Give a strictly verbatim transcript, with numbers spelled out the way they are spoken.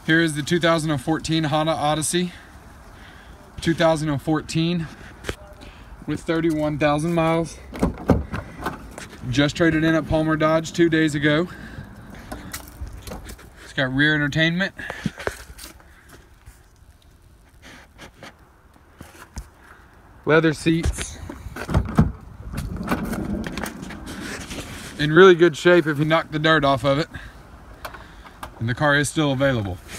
Here is the two thousand fourteen Honda Odyssey. two thousand fourteen with thirty-one thousand miles. Just traded in at Palmer Dodge two days ago. It's got rear entertainment. Leather seats. In really good shape if you knock the dirt off of it. And the car is still available.